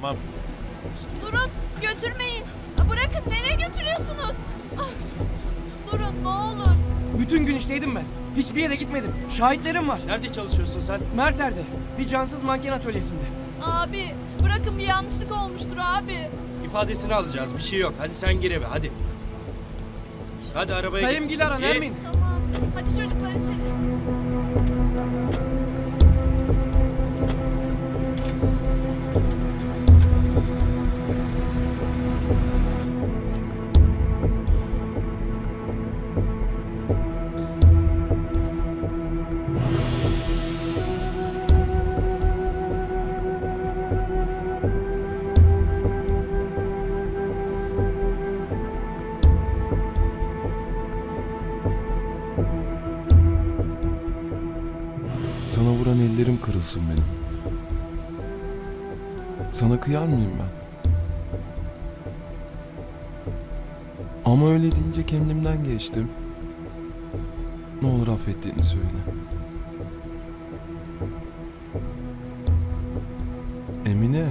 Tamam. Durun, götürmeyin. Bırakın, nereye götürüyorsunuz? Ah, durun ne olur. Bütün gün işteydim ben. Hiçbir yere gitmedim. Şahitlerim var. Nerede çalışıyorsun sen? Merter'de. Bir cansız manken atölyesinde. Abi, bırakın bir yanlışlık olmuştur abi. İfadesini alacağız. Bir şey yok. Hadi sen gir eve hadi. Hadi arabaya Dayım gel ara Nermin. Tamam, hadi çocuklar içeri. Sana vuran ellerim kırılsın benim. Sana kıyar mıyım ben? Ama öyle deyince kendimden geçtim. Ne olur affettiğini söyle. Emine.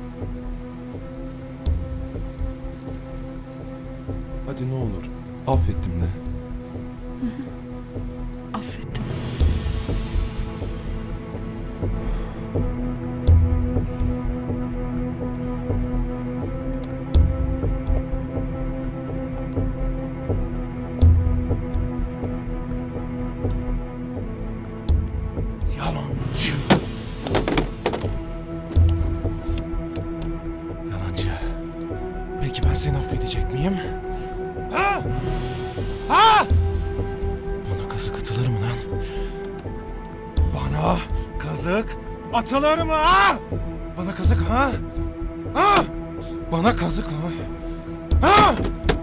Hadi ne olur. Affettim de. Affettim. Yalancı. Yalancı. Peki ben seni affedecek miyim? Ha? Ha? Bana kazık atılır mı lan? Bana kazık atılır mı ha? Bana kazık ha? Ha? Bana kazık ha? Ha?